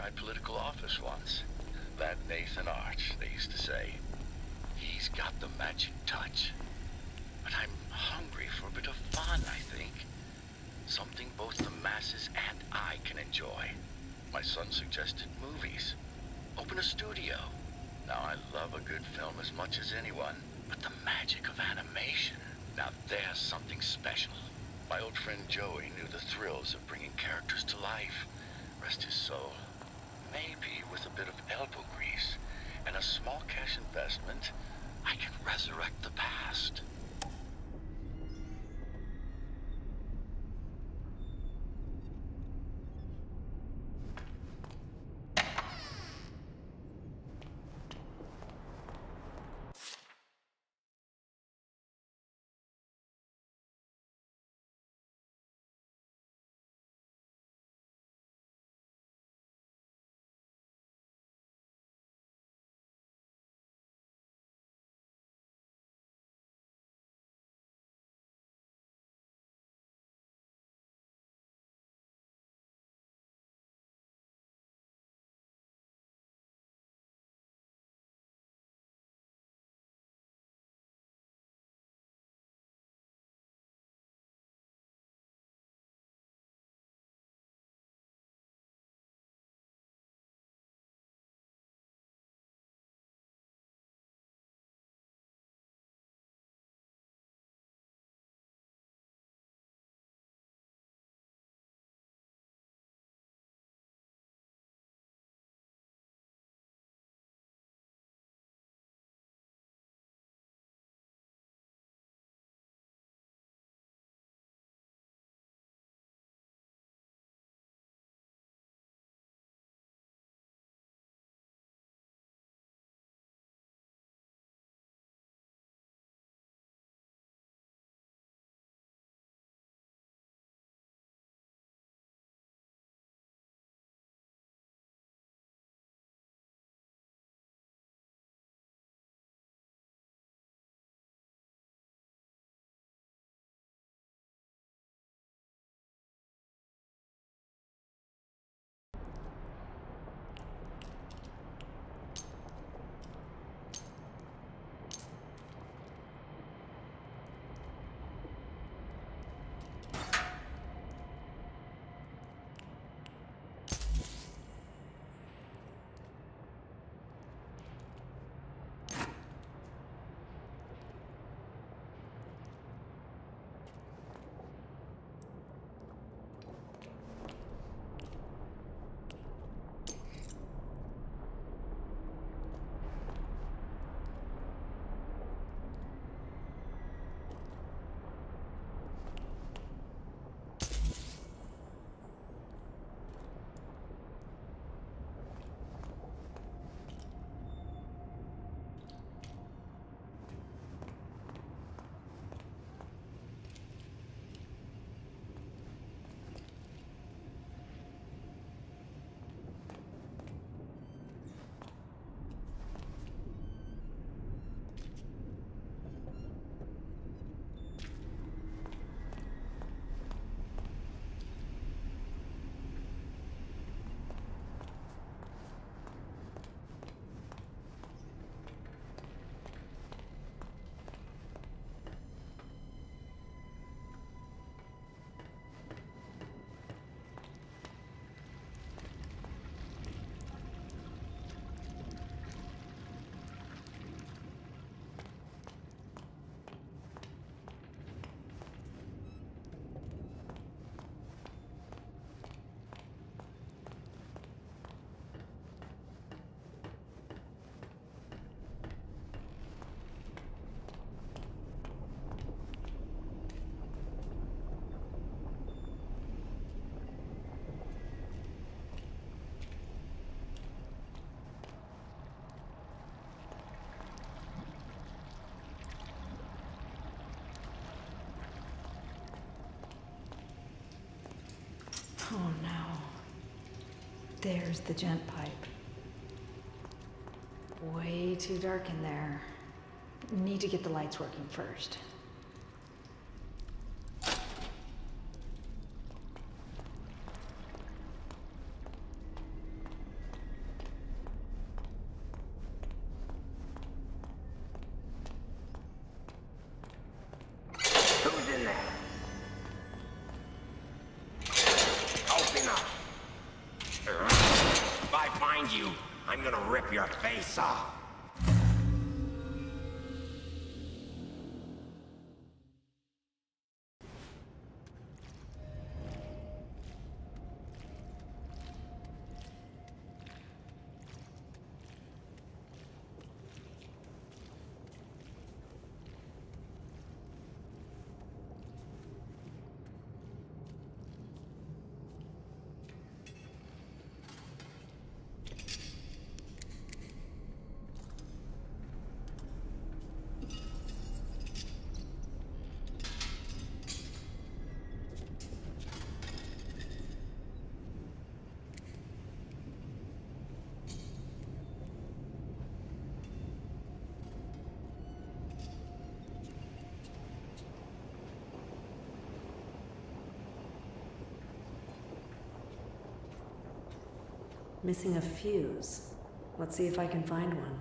tried political office once. That Nathan Arch, they used to say. He's got the magic touch. But I'm hungry for a bit of fun, I think. Something both the masses and I can enjoy. My son suggested movies. Open a studio. Now, I love a good film as much as anyone, but the magic of animation, now there's something special. My old friend Joey knew the thrills of bringing characters to life. Rest his soul. Maybe with a bit of elbow grease and a small cash investment, I can resurrect the past. Oh no. There's the gent pipe. Way too dark in there. Need to get the lights working first. find you, I'm gonna rip your face off. Missing a fuse. Let's see if I can find one.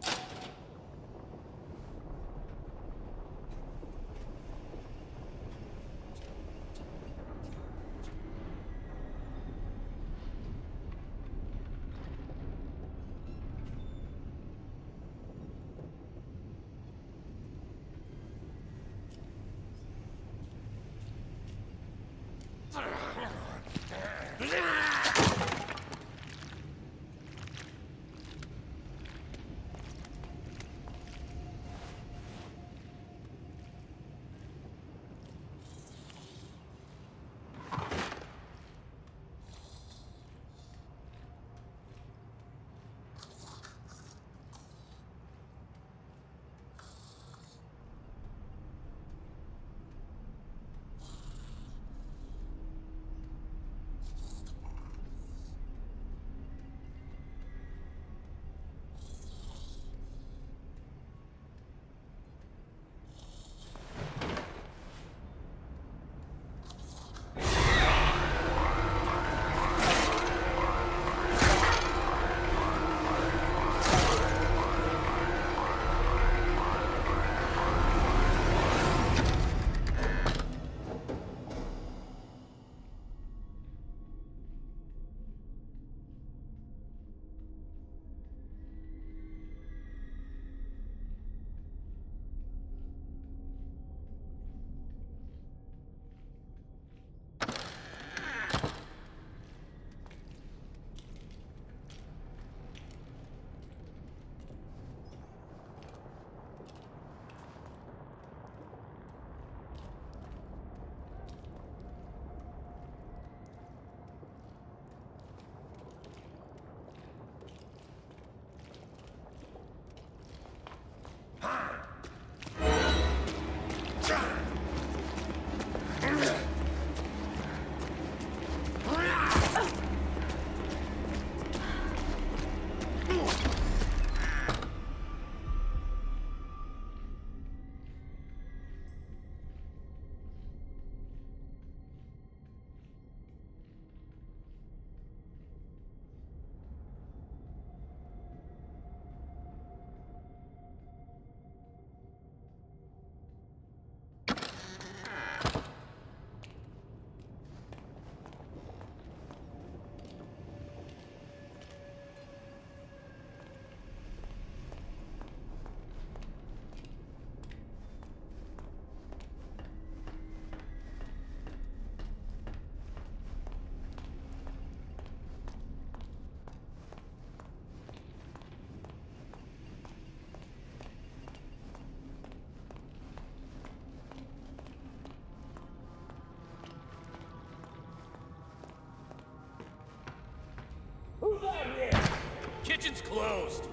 Kitchen's closed.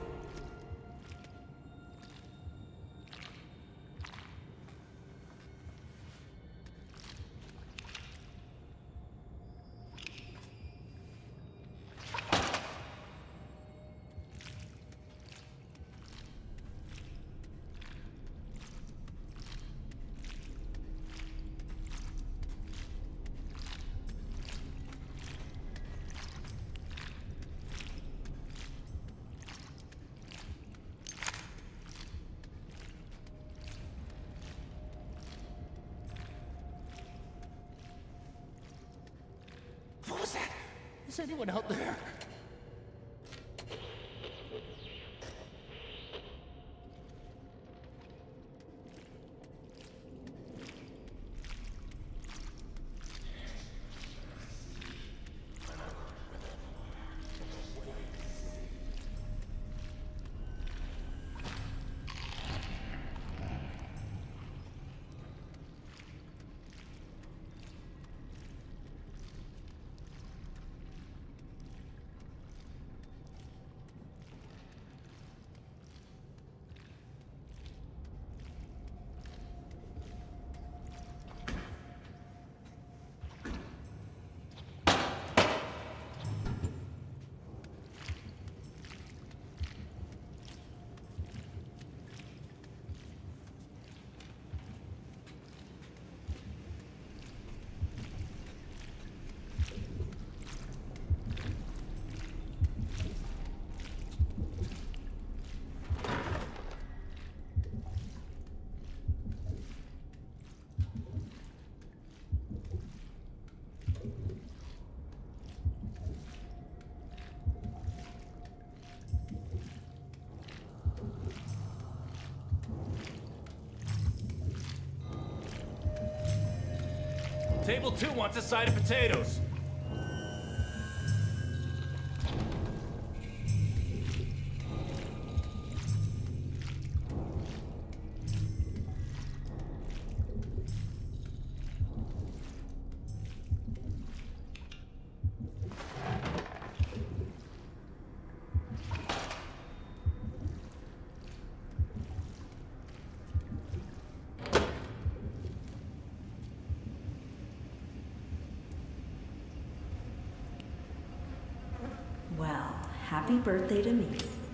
What was that? Is anyone out there? Table 2 wants a side of potatoes. Well, happy birthday to me.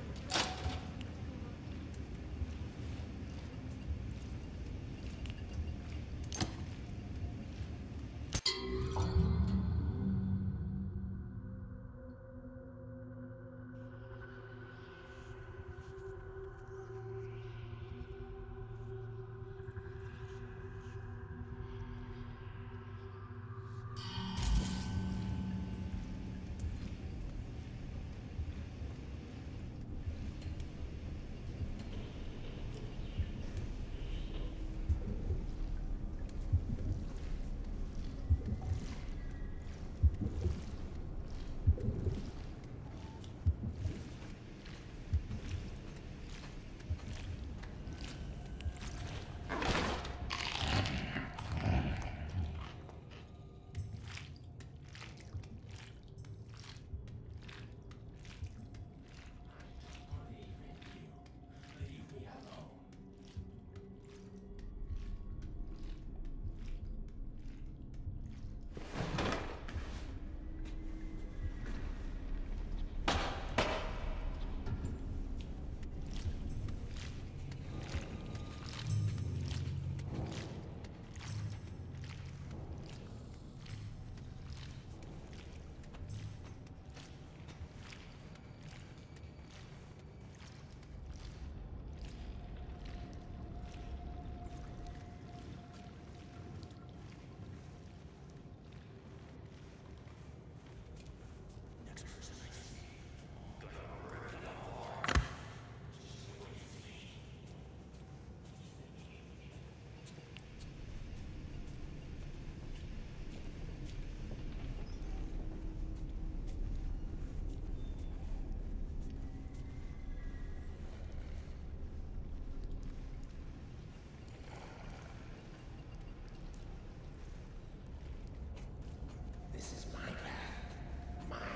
This is my path. Mine.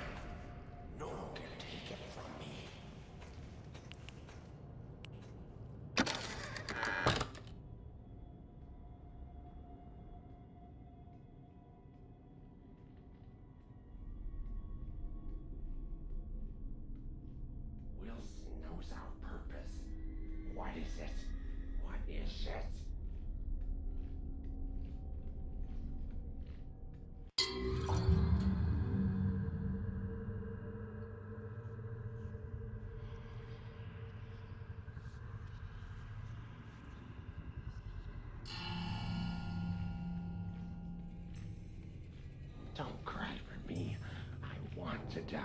No one can take it from me. Wilson knows our purpose. What is it? What is it? Don't cry for me. I want to die.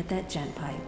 get that gent pipe.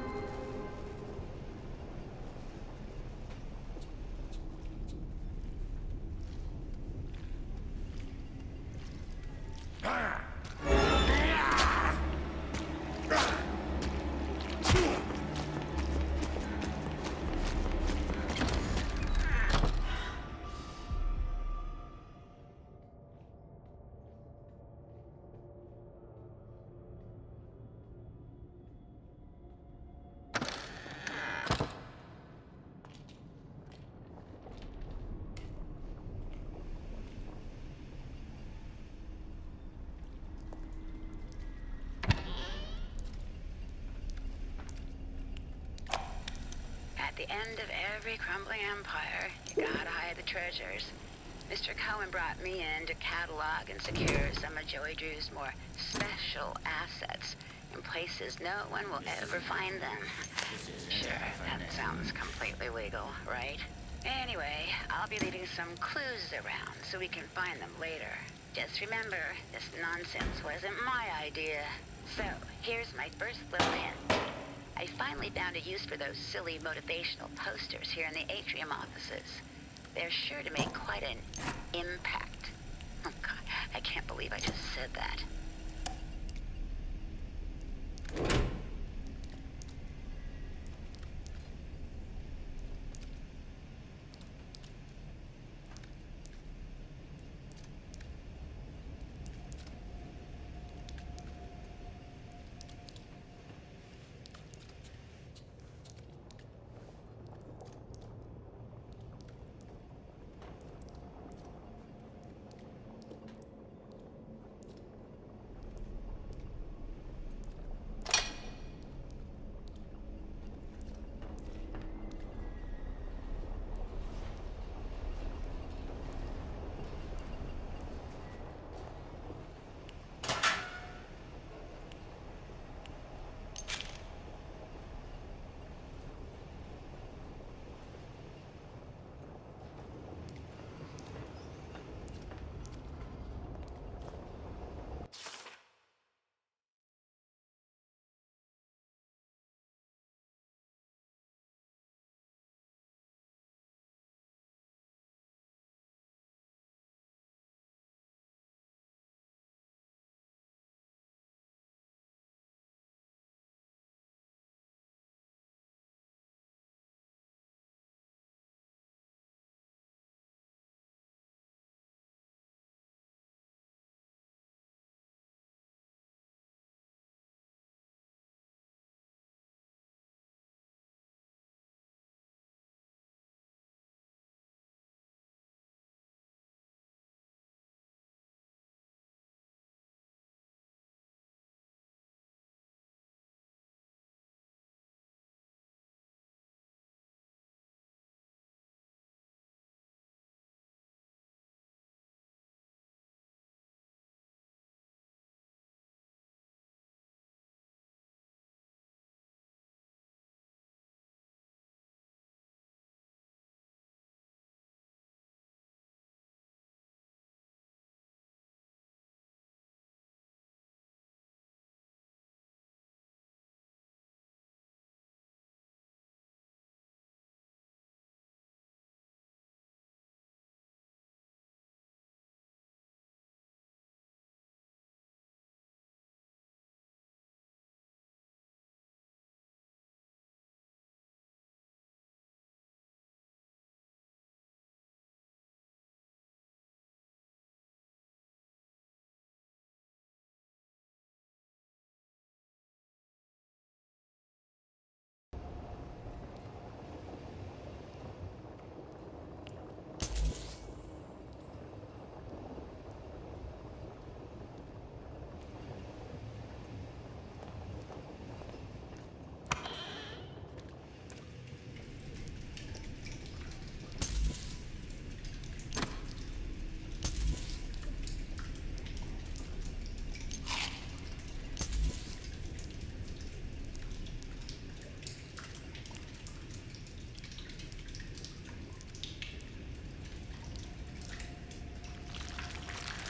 At the end of every crumbling empire, you gotta hide the treasures. Mr. Cohen brought me in to catalog and secure some of Joey Drew's more special assets in places no one will ever find them. Sure, that sounds completely legal, right? Anyway, I'll be leaving some clues around so we can find them later. Just remember, this nonsense wasn't my idea. So, here's my first little hint. I finally found a use for those silly motivational posters here in the atrium offices. They're sure to make quite an impact. Oh God, I can't believe I just said that.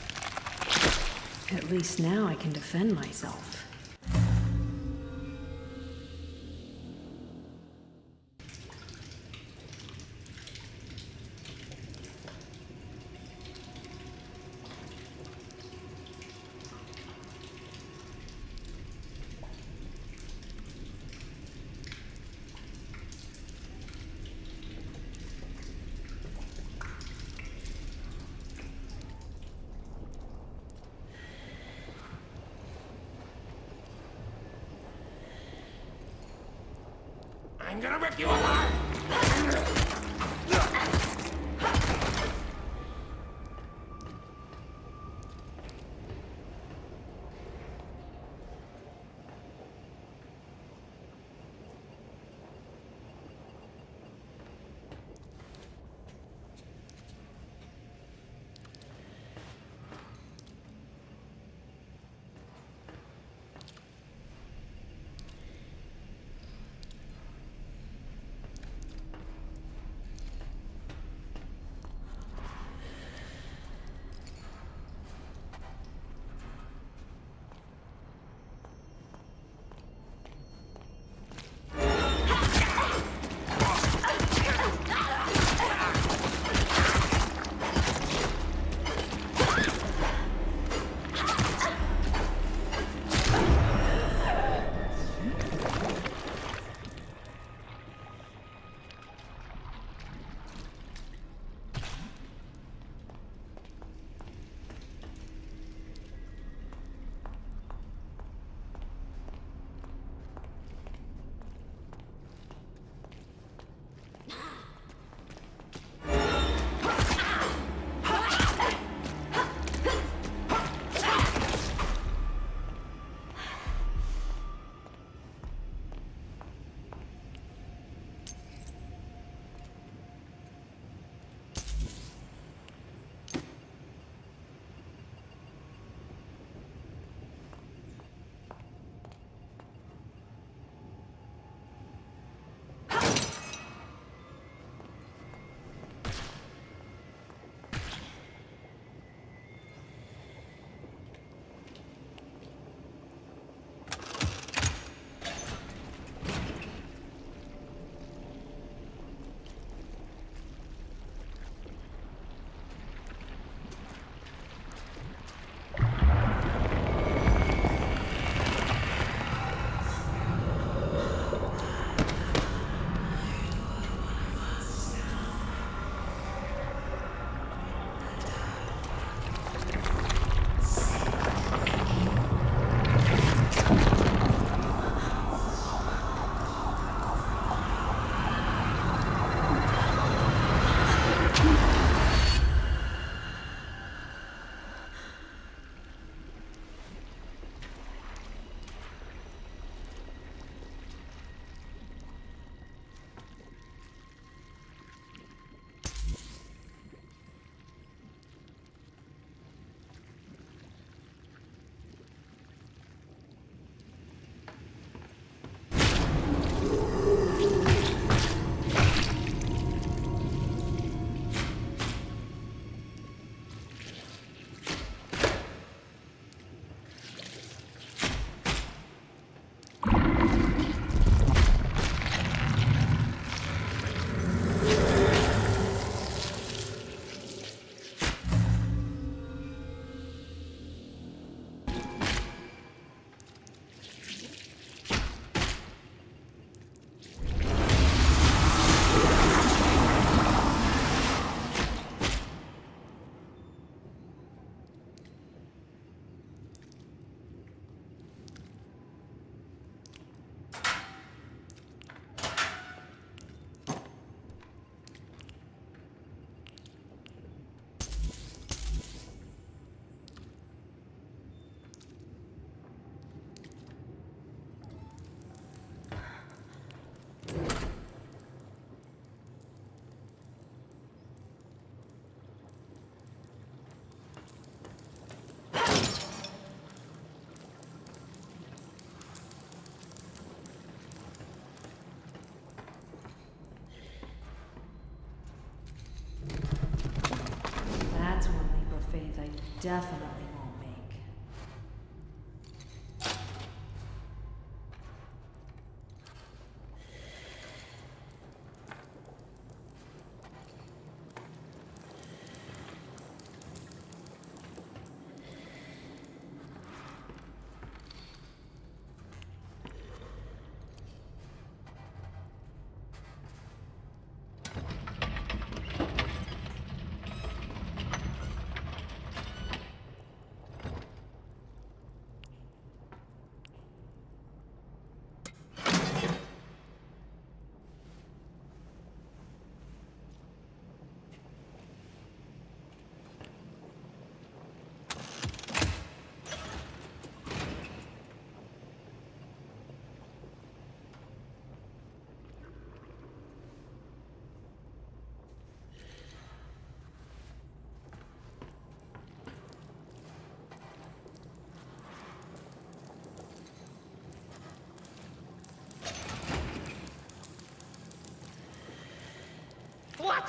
At least now I can defend myself. I'm gonna rip you apart! Definitely won't make. What?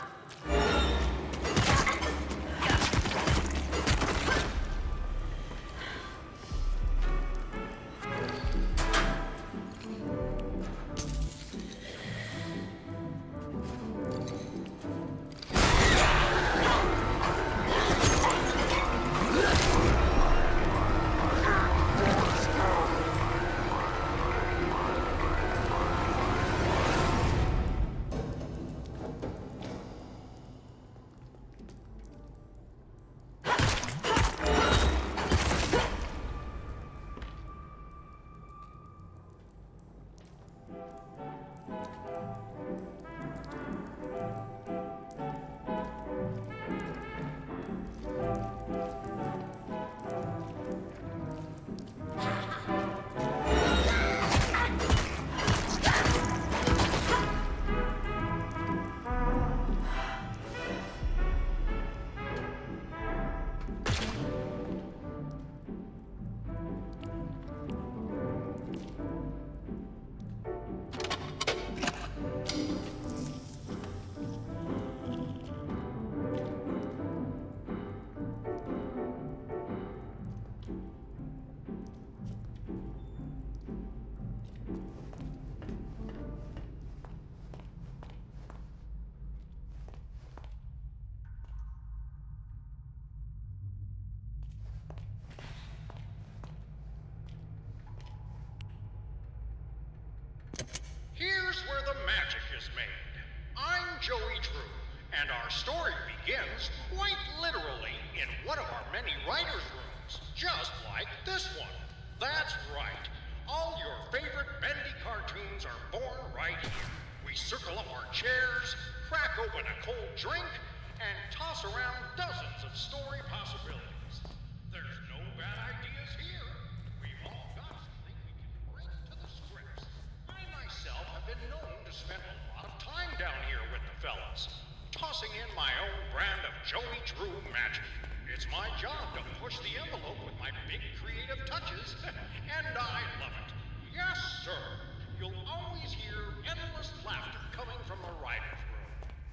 Here's where the magic is made. I'm Joey Drew, and our story begins, quite literally, in one of our many writers' rooms, just like this one. That's right. All your favorite Bendy cartoons are born right here. We circle up our chairs, crack open a cold drink, and toss around dozens of story possibilities. There's no bad ideas here. We've all got something we can bring to the scripts. I myself have been known to spend a lot of time down here with the fellas, tossing in my own brand of Joey Drew magic. It's my job to push the envelope with my big creative touches, and I love it. Yes, sir. You'll always hear endless laughter coming from the writer's room.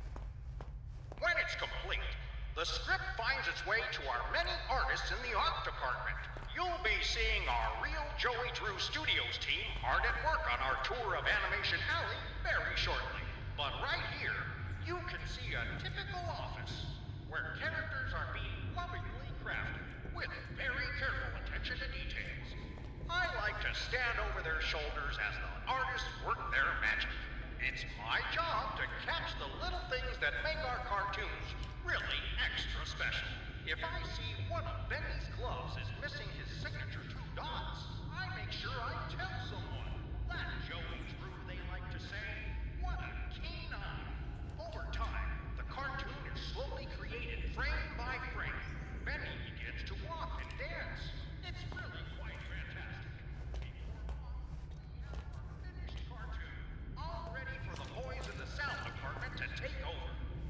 When it's complete, the script finds its way to our many artists in the art department. You'll be seeing our real Joey Drew Studios team hard at work on our tour of Animation Alley very shortly. But right here, you can see a typical office where characters are being lovingly crafted with very careful attention to details. I like to stand over their shoulders as the artists work their magic. It's my job to catch the little things that make our cartoons really extra special. If I see one of Bendy's gloves is missing his signature 2 dots, I make sure I tell someone. That Joey Drew, they like to say. What a keen eye. Over time, the cartoon is slowly created frame by frame. Bendy begins to walk and dance. It's really quite fantastic. Before long, we have our finished cartoon, all ready for the boys in the sound department to take over.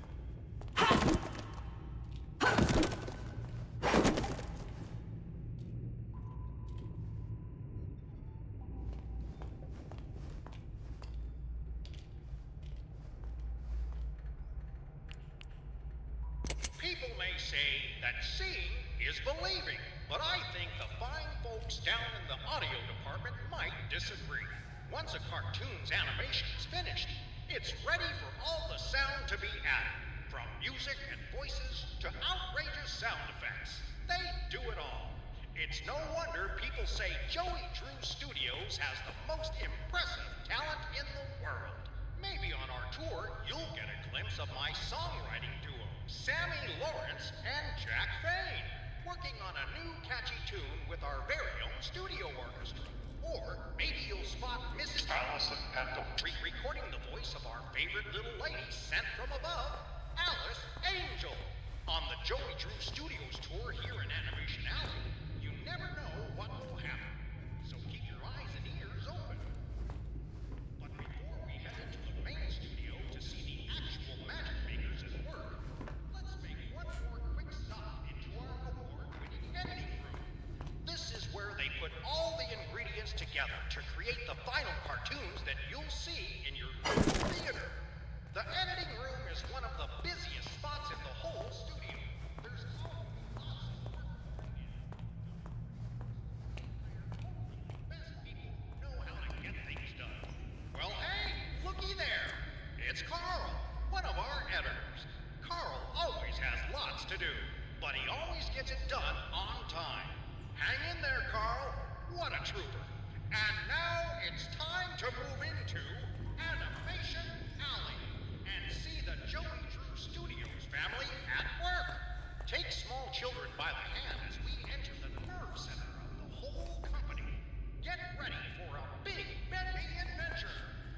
People may say that seeing is believing, but I think the fine folks down in the audio department might disagree. Once a cartoon's animation is finished, it's ready for all the sound to be added, from music and voices to outrageous sound effects. They do it all. It's no wonder people say Joey Drew Studios has the most impressive talent in the world. Maybe on our tour, you'll get a glimpse of my songwriting duo, Sammy Lawrence and Jack Fain, working on a new catchy tune with our very own studio orchestra. Or maybe you'll spot Mrs. Alice recording the voice of our favorite little lady sent from above, Alice Angel. On the Joey Drew Studios tour here in Animation Alley, you never know what will happen. So keep your eyes and ears open. But before we head into the main studio to see the actual magic makers at work, let's make one more quick stop into our award-winning editing room. This is where they put all the ingredients together to create the final cartoons that you'll see in your theater. The editing room is is one of the busiest spots in the whole studio. There's always lots of work to bring in. Best people who know how to get things done. Well, hey, looky there. It's Carl, one of our editors. Carl always has lots to do, but he always gets it done on time. Hang in there, Carl. What a trooper. And now it's time to move into Animation Alley and see the Joey Drew Studios family at work. Take small children by the hand as we enter the nerve center of the whole company. Get ready for a big Bendy adventure.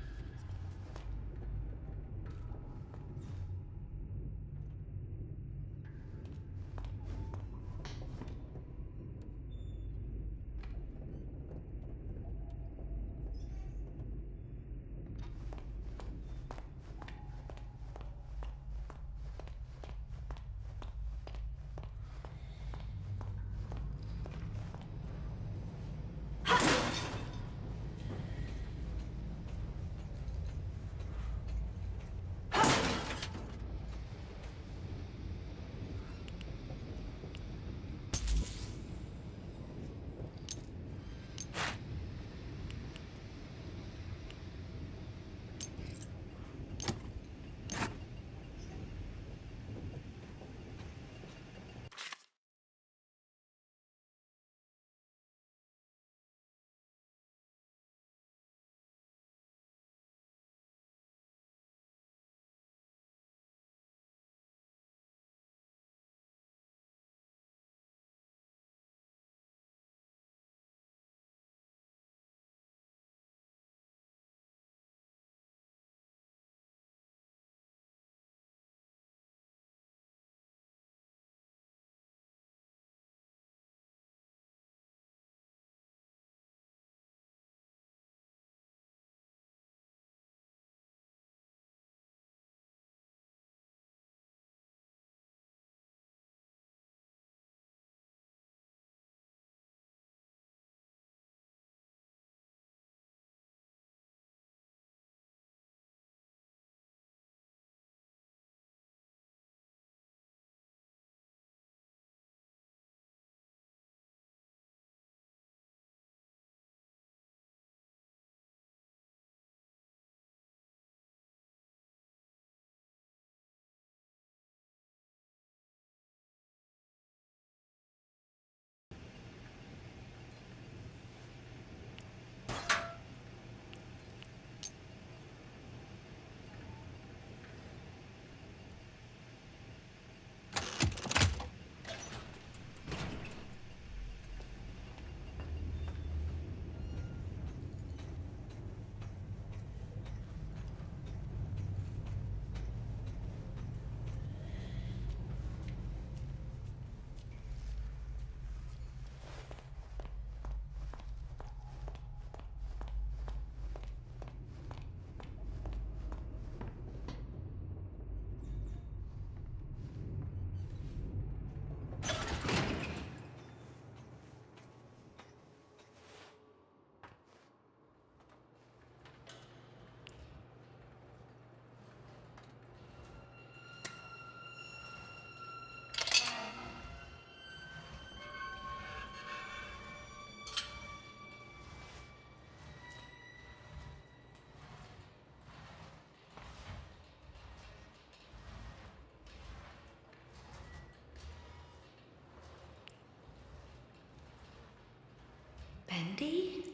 Bendy?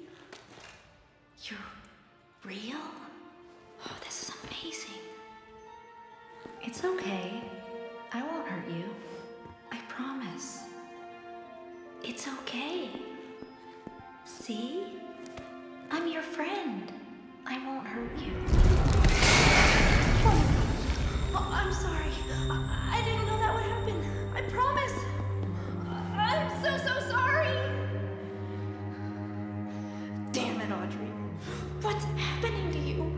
You're real? Oh, this is amazing. It's okay. I won't hurt you. I promise. It's okay. See? I'm your friend. I won't hurt you. Oh, I'm sorry. I didn't know that would happen. I promise. I'm so sorry. Damn it, Audrey. What's happening to you?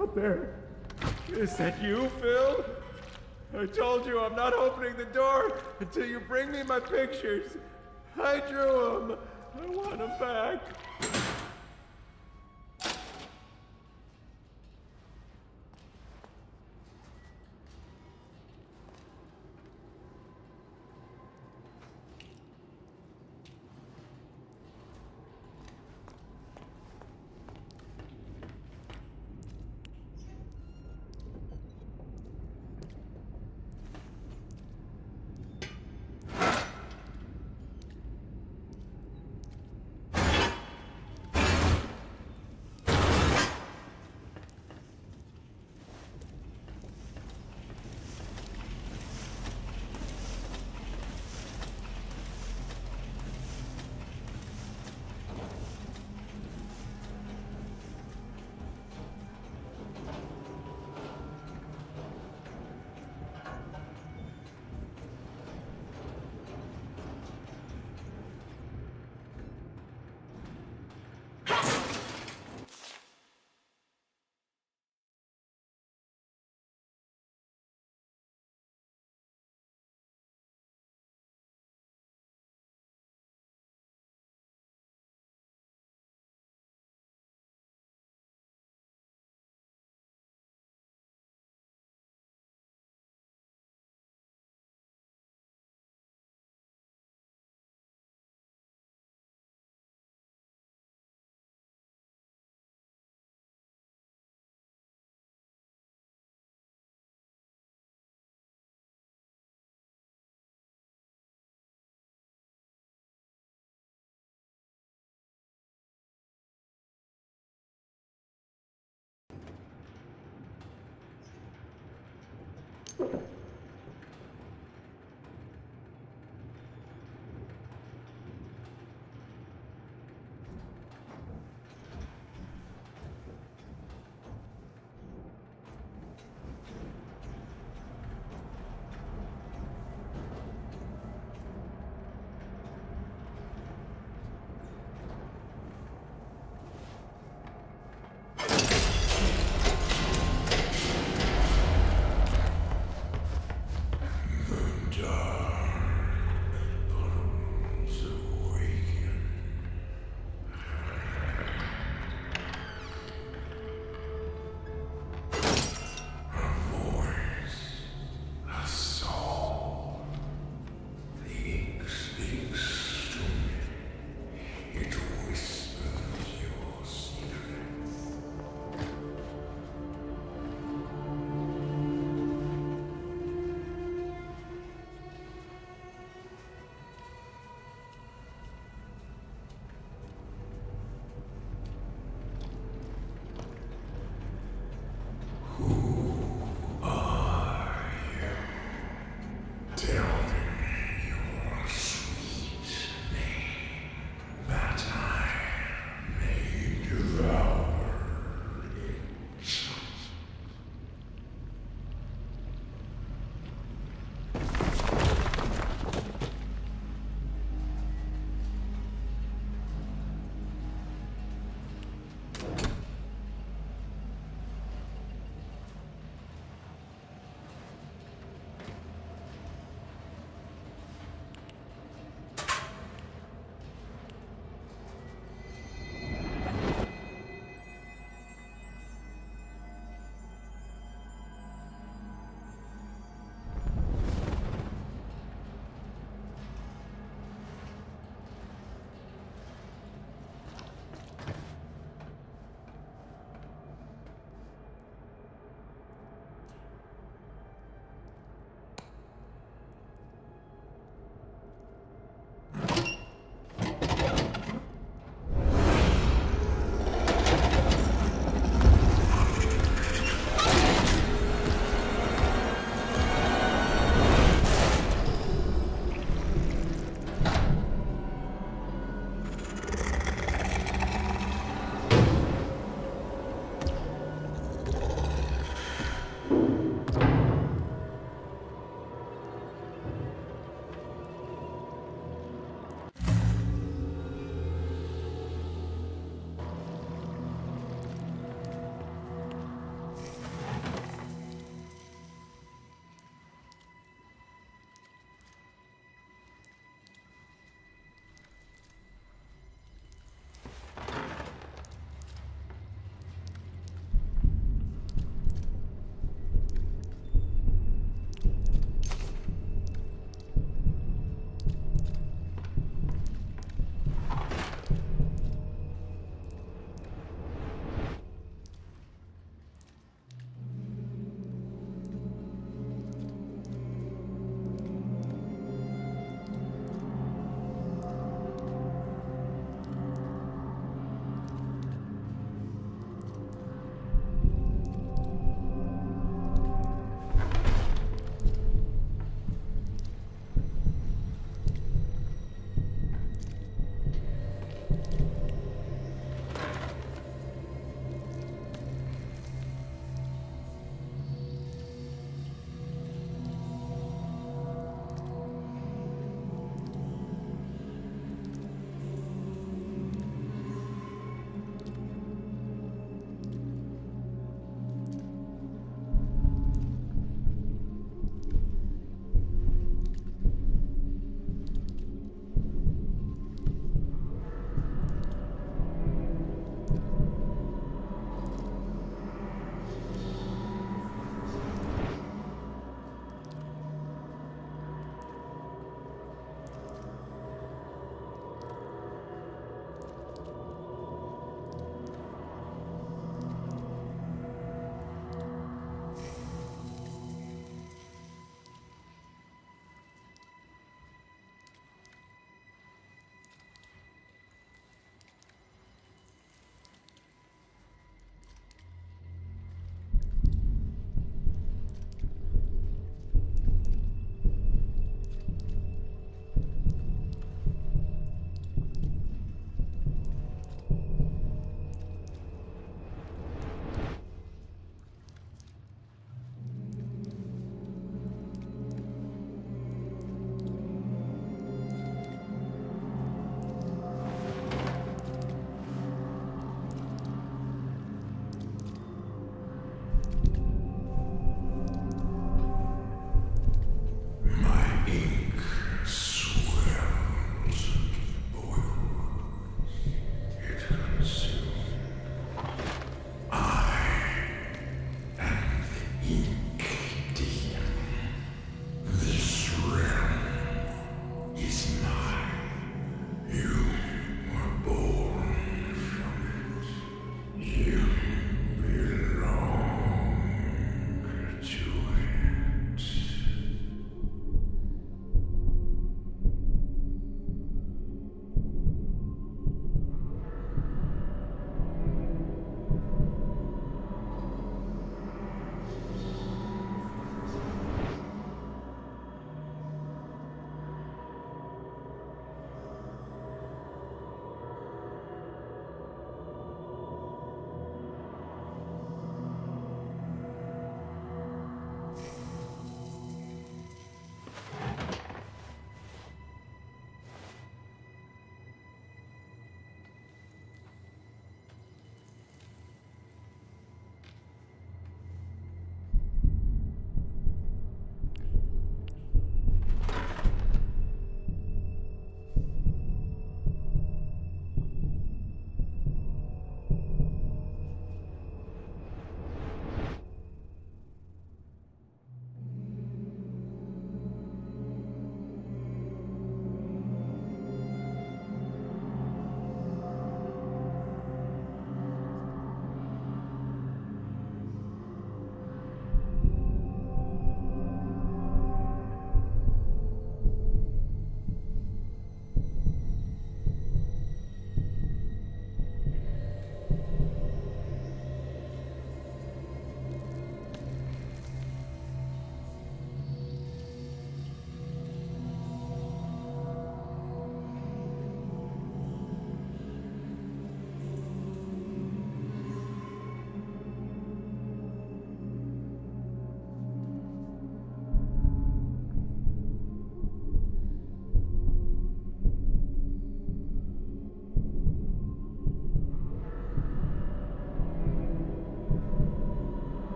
out there. Is that you, Phil? I told you I'm not opening the door until you bring me my pictures. I drew them. I want them back.